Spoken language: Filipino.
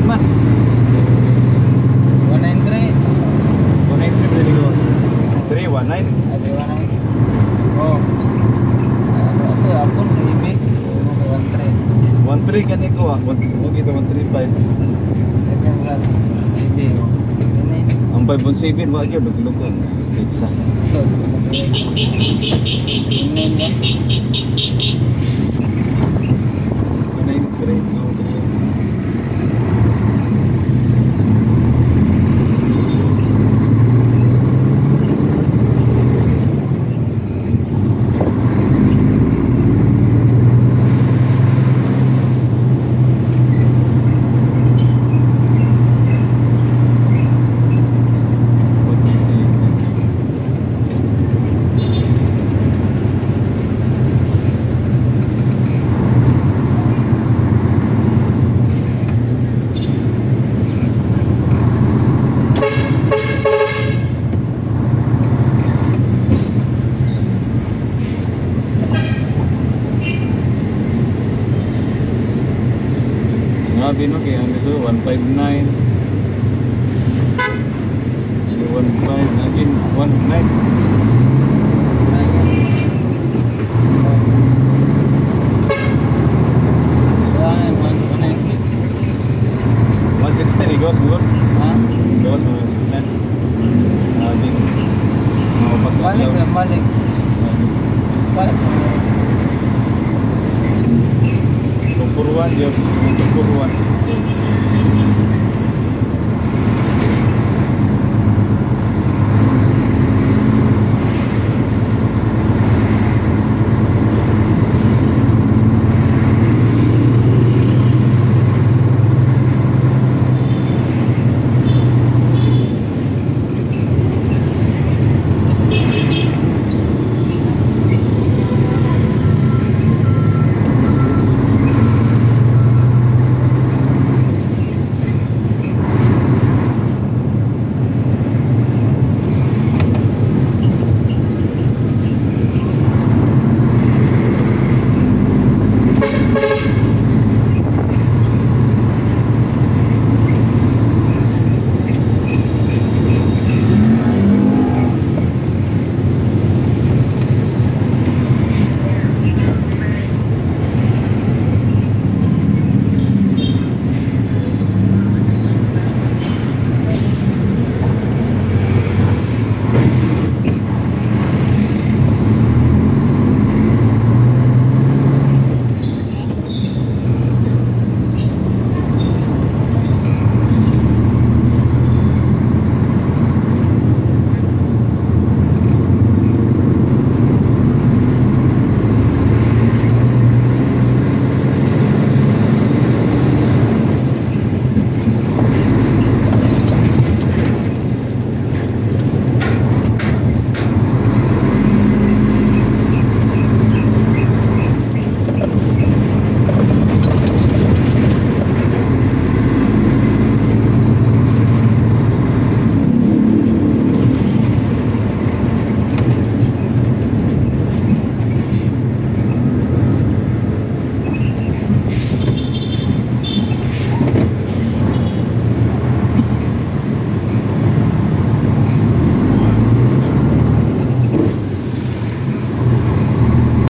man. 193. 193 pwede ko. 319. Ada 19. Oh. Ano ito? Apon, maybe. 13. 13 kan ko ah. Huwag ito 135. Ito kan. Maybe. Ini. Ang 517 wag yun. Lukong. Pizza. Ito. Ini ba? 193. No, grabe no, kaya ang ito 159 15 again 19 116 igos mo igos mo 116 again Balik lah, balik. Balik. Tumpuruan dia tumpuruan